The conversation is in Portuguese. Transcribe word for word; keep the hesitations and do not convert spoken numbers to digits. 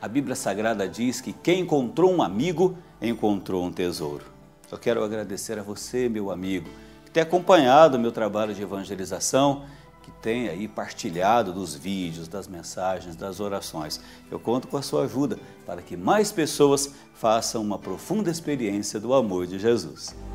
A Bíblia Sagrada diz que quem encontrou um amigo, encontrou um tesouro. Só quero agradecer a você, meu amigo, que tem acompanhado o meu trabalho de evangelização, que tem aí partilhado dos vídeos, das mensagens, das orações. Eu conto com a sua ajuda para que mais pessoas façam uma profunda experiência do amor de Jesus.